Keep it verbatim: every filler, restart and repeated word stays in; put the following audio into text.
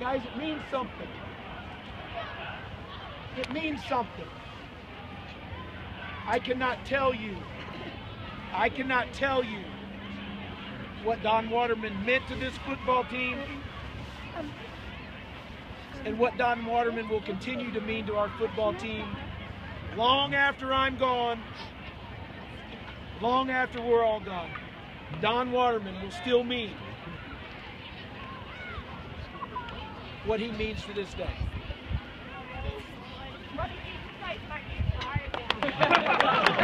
Guys, it means something. It means something. I cannot tell you, I cannot tell you what Don Waterman meant to this football team and what Don Waterman will continue to mean to our football team long after I'm gone, long after we're all gone. Don Waterman will still mean what he means to this day. What did you say?